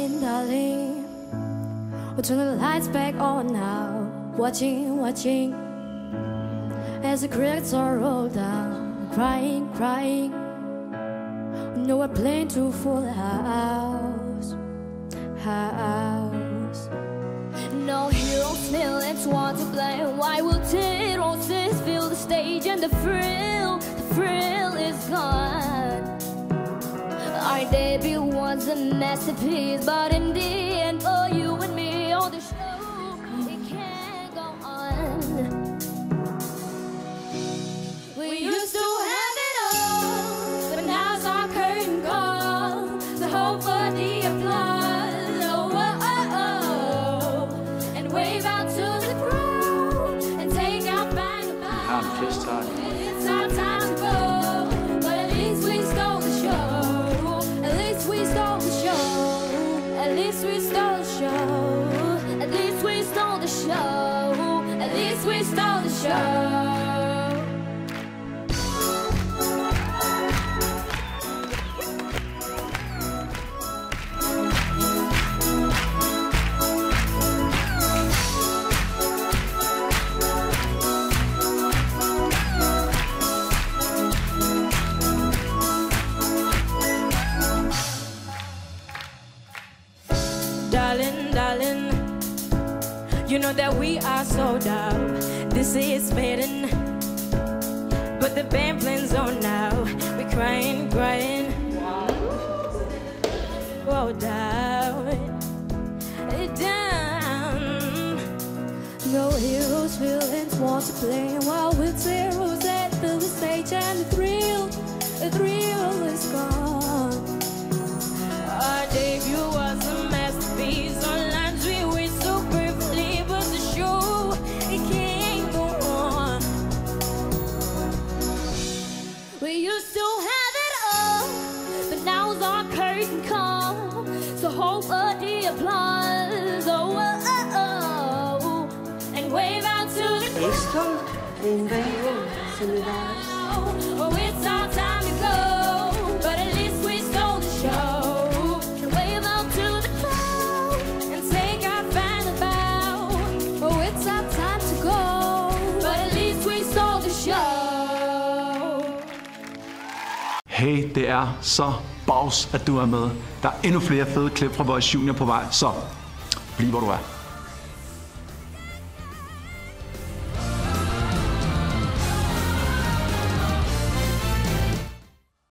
darling, darling, we'll turn the lights back on now. Watching, watching as the cracks are rolled down. Crying, crying, no, we're playing to full house. No heroes villains want to blame. Why will heroes fill the stage and the thrill is gone? Our debut was a masterpiece, but in the end, for you and me on the show, it can't go on. We used to have it all, but now's our curtain call. The hope for the applause, and wave out to the crowd and take our back about. It's our time to go, but at least we stole the show. At least we stole the show. At least we stole the show. At least we stole the show. At least we stole the show. Darling, darling, you know that we are sold out. This is fading, but the band plans on now. We're crying, crying, oh down, down. No heroes, villains want to play. While with zeros that fill the stage, and the thrill is gone. Our debut was a masterpiece. On lines we were so perfectly, but the show, it can't go on. We used to have it all, but now's our curtain call. So hold for the applause, and wave out to the crowd. Oh, it's our time to go, but at least we stole the show. And wave out to the crowd and take our final bow. Oh, it's our time to go, But at least we stole the show. Hey, det er så bags, at du er med. Der er endnu flere fede klip fra Voice Junior på vej, så bliv hvor du er.